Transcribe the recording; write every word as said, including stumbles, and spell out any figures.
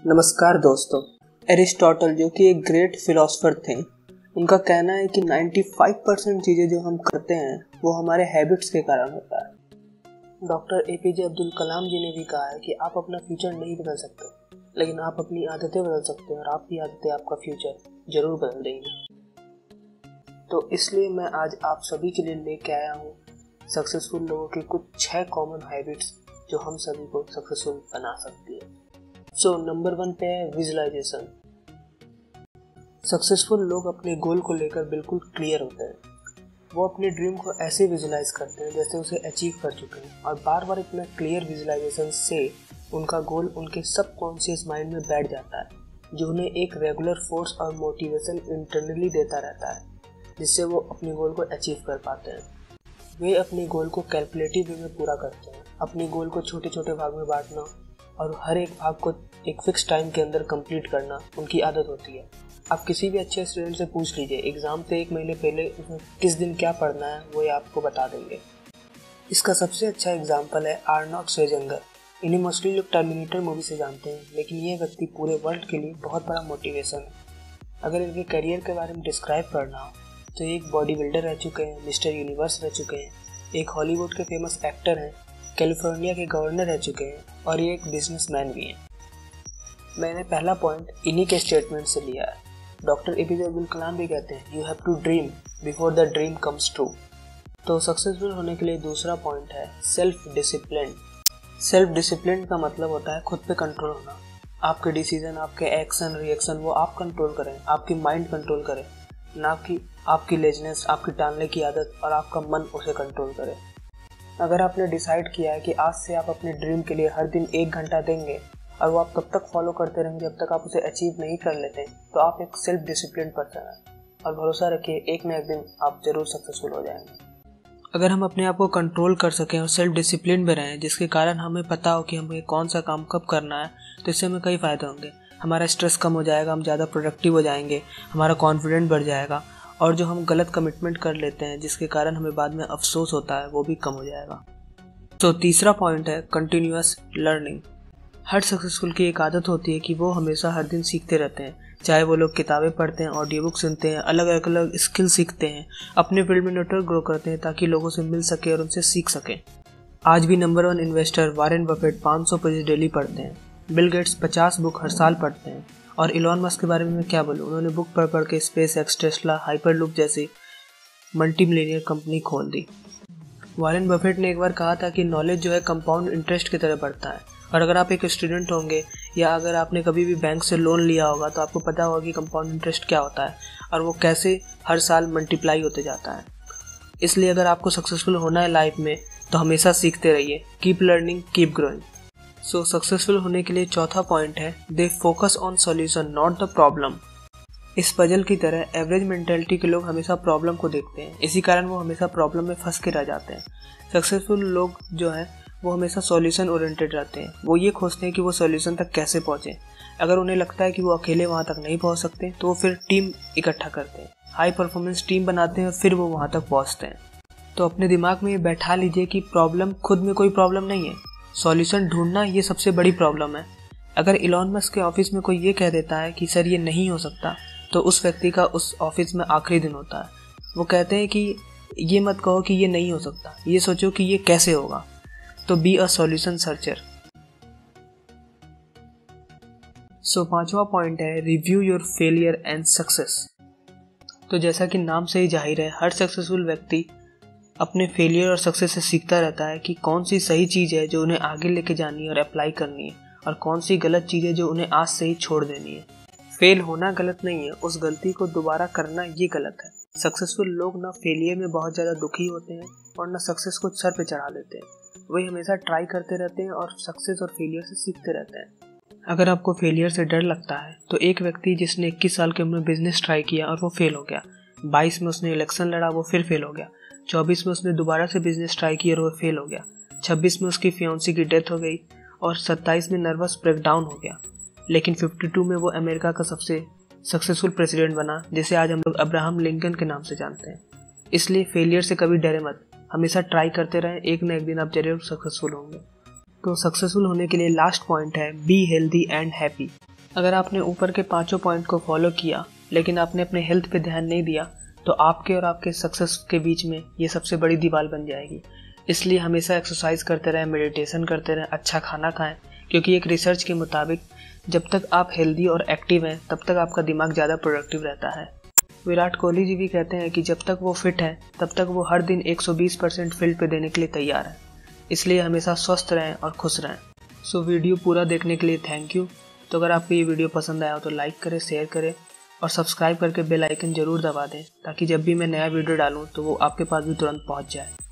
नमस्कार दोस्तों। एरिस्टोटल जो कि एक ग्रेट फिलोसोफर थे, उनका कहना है कि पचानवे परसेंट चीज़ें जो हम करते हैं वो हमारे हैबिट्स के कारण होता है। डॉक्टर एपीजे अब्दुल कलाम जी ने भी कहा है कि आप अपना फ्यूचर नहीं बदल सकते, लेकिन आप अपनी आदतें बदल सकते हैं और आपकी आदतें आपका फ्यूचर जरूर बदल देंगी। तो इसलिए मैं आज आप सभी के लिए लेके आया हूँ सक्सेसफुल लोगों के कुछ छह कॉमन हैबिट्स जो हम सभी को सक्सेसफुल बना सकती है। सो नंबर वन पे है विजुअलाइजेशन। सक्सेसफुल लोग अपने गोल को लेकर बिल्कुल क्लियर होते हैं। वो अपने ड्रीम को ऐसे विजुलाइज करते हैं जैसे उसे अचीव कर चुके हैं, और बार बार इतना क्लियर विजुलाइजेशन से उनका गोल उनके सबकॉन्शियस माइंड में बैठ जाता है, जो उन्हें एक रेगुलर फोर्स और मोटिवेशन इंटरनली देता रहता है, जिससे वो अपने गोल को अचीव कर पाते हैं। वे अपने गोल को कैलकुलेटिव वे में पूरा करते हैं। अपने गोल को छोटे छोटे भाग में बांटना और हर एक भाग को एक फिक्स टाइम के अंदर कंप्लीट करना उनकी आदत होती है। आप किसी भी अच्छे स्टूडेंट से पूछ लीजिए, एग्ज़ाम से एक महीने पहले किस दिन क्या पढ़ना है, वो ये आपको बता देंगे। इसका सबसे अच्छा एग्जाम्पल है आर्नोल्ड श्वार्ज़नेगर। इन्हें मोस्टली लोग टर्मिनेटर मूवी से जानते हैं, लेकिन ये व्यक्ति पूरे वर्ल्ड के लिए बहुत बड़ा मोटिवेशन है। अगर इनके करियर के बारे में डिस्क्राइब करना हो तो एक बॉडी बिल्डर रह चुके हैं, मिस्टर यूनिवर्स रह चुके हैं, एक हॉलीवुड के फेमस एक्टर हैं, कैलिफोर्निया के गवर्नर रह चुके हैं, और ये एक बिजनेसमैन भी हैं। मैंने पहला पॉइंट इन्हीं के स्टेटमेंट से लिया है। डॉक्टर एपीजे अब्दुल कलाम भी कहते हैं, you have to dream before the dream comes true. तो सक्सेसफुल होने के लिए दूसरा पॉइंट है सेल्फ डिसिप्लिन। सेल्फ डिसिप्लिन का मतलब होता है खुद पे कंट्रोल होना। आपके डिसीजन, आपके एक्शन, रिएक्शन वो आप कंट्रोल करें, आपकी माइंड कंट्रोल करें, ना कि आपकी लेजनेस, आपकी टालने की आदत और आपका मन उसे कंट्रोल करे। अगर आपने डिसाइड किया है कि आज से आप अपने ड्रीम के लिए हर दिन एक घंटा देंगे और वो आप तब तक फॉलो करते रहेंगे जब तक आप उसे अचीव नहीं कर लेते, तो आप एक सेल्फ डिसिप्लिन पर्सन हैं, और भरोसा रखिए एक न एक दिन आप जरूर सक्सेसफुल हो जाएंगे। अगर हम अपने आप को कंट्रोल कर सकें और सेल्फ डिसिप्लिन में रहें, जिसके कारण हमें पता हो कि हमें कौन सा काम कब करना है, तो इससे हमें कई फ़ायदे होंगे। हमारा स्ट्रेस कम हो जाएगा, हम ज़्यादा प्रोडक्टिव हो जाएंगे, हमारा कॉन्फिडेंस बढ़ जाएगा, और जो हम गलत कमिटमेंट कर लेते हैं जिसके कारण हमें बाद में अफसोस होता है, वो भी कम हो जाएगा। तो तीसरा पॉइंट है कंटिन्यूअस लर्निंग। हर सक्सेसफुल की एक आदत होती है कि वो हमेशा हर दिन सीखते रहते हैं। चाहे वो लोग किताबें पढ़ते हैं, ऑडियो बुक सुनते हैं, अलग अलग अलग स्किल सीखते हैं, अपने फील्ड में नेटवर्क ग्रो करते हैं ताकि लोगों से मिल सके और उनसे सीख सकें। आज भी number one investor Warren Buffett पाँच सौ पेज डेली पढ़ते हैं। बिल गेट्स पचास बुक हर साल पढ़ते हैं। और इलॉन मस्क के बारे में मैं क्या बोलूँ, उन्होंने बुक पढ़ पढ़ के स्पेस एक्स, टेस्ला, हाइपरलूप जैसी मल्टी मिलियनियर कंपनी खोल दी। वॉरेन बफेट ने एक बार कहा था कि नॉलेज जो है कंपाउंड इंटरेस्ट की तरह बढ़ता है, और अगर आप एक स्टूडेंट होंगे या अगर आपने कभी भी बैंक से लोन लिया होगा तो आपको पता होगा कि कंपाउंड इंटरेस्ट क्या होता है और वो कैसे हर साल मल्टीप्लाई होते जाता है। इसलिए अगर आपको सक्सेसफुल होना है लाइफ में तो हमेशा सीखते रहिए। Keep learning, keep growing. So successful होने के लिए चौथा पॉइंट है the focus on solution not the problem. इस पजल की तरह एवरेज मेंटेलिटी के लोग हमेशा प्रॉब्लम को देखते हैं, इसी कारण वो हमेशा प्रॉब्लम में फंस के रह जाते हैं। सक्सेसफुल लोग जो हैं वो हमेशा सॉल्यूशन ओरिएंटेड रहते हैं। वो ये खोजते हैं कि वो सॉल्यूशन तक कैसे पहुँचे। अगर उन्हें लगता है कि वो अकेले वहाँ तक नहीं पहुँच सकते तो वो फिर टीम इकट्ठा करते हैं, हाई परफॉर्मेंस टीम बनाते हैं और फिर वो वहाँ तक पहुँचते हैं। तो अपने दिमाग में ये बैठा लीजिए कि प्रॉब्लम खुद में कोई प्रॉब्लम नहीं है, सॉल्यूशन ढूंढना ये सबसे बड़ी प्रॉब्लम है। अगर इलॉन मस्क के ऑफिस में कोई ये कह देता है कि सर ये नहीं हो सकता, तो उस व्यक्ति का उस ऑफिस में आखिरी दिन होता है। वो कहते हैं कि ये मत कहो कि ये नहीं हो सकता, ये सोचो कि ये कैसे होगा। तो be a solution searcher. So पांचवा पॉइंट है review your failure and success. तो जैसा कि नाम से ही जाहिर है, हर सक्सेसफुल व्यक्ति अपने फेलियर और सक्सेस से सीखता रहता है कि कौन सी सही चीज़ है जो उन्हें आगे लेके जानी है और अप्लाई करनी है, और कौन सी गलत चीज़ है जो उन्हें आज से ही छोड़ देनी है। फेल होना गलत नहीं है, उस गलती को दोबारा करना ये गलत है। सक्सेसफुल लोग ना फेलियर में बहुत ज़्यादा दुखी होते हैं और ना सक्सेस को सर पे चढ़ा लेते हैं। वही हमेशा ट्राई करते रहते हैं और सक्सेस और फेलियर से सीखते रहते हैं। अगर आपको फेलियर से डर लगता है तो एक व्यक्ति जिसने इक्कीस साल की उम्र में बिजनेस ट्राई किया और वो फेल हो गया, बाईस में उसने इलेक्शन लड़ा, वो फिर फेल हो गया, चौबीस में उसने दोबारा से बिजनेस ट्राई किया और वो फेल हो गया, छब्बीस में उसकी फियांसी की डेथ हो गई और सत्ताईस में नर्वस ब्रेकडाउन हो गया, लेकिन बावन में वो अमेरिका का सबसे सक्सेसफुल प्रेसिडेंट बना, जिसे आज हम लोग अब्राहम लिंकन के नाम से जानते हैं। इसलिए फेलियर से कभी डरे मत, हमेशा ट्राई करते रहें, एक न एक दिन आप जरूर सक्सेसफुल होंगे। तो सक्सेसफुल होने के लिए लास्ट पॉइंट है बी हेल्दी एंड हैप्पी। अगर आपने ऊपर के पांचों पॉइंट को फॉलो किया लेकिन आपने अपने हेल्थ पे ध्यान नहीं दिया तो आपके और आपके सक्सेस के बीच में ये सबसे बड़ी दीवार बन जाएगी। इसलिए हमेशा एक्सरसाइज करते रहें, मेडिटेशन करते रहें, अच्छा खाना खाएं, क्योंकि एक रिसर्च के मुताबिक जब तक आप हेल्दी और एक्टिव हैं तब तक आपका दिमाग ज़्यादा प्रोडक्टिव रहता है। विराट कोहली जी भी कहते हैं कि जब तक वो फिट हैं तब तक वो हर दिन एक सौ बीस परसेंट फील्ड पे देने के लिए तैयार हैं। इसलिए हमेशा स्वस्थ रहें और खुश रहें। सो वीडियो पूरा देखने के लिए थैंक यू। तो अगर आपको ये वीडियो पसंद आया हो तो लाइक करें, शेयर करें और सब्सक्राइब करके बेल आइकन जरूर दबा दें ताकि जब भी मैं नया वीडियो डालूँ तो वो आपके पास भी तुरंत पहुँच जाए।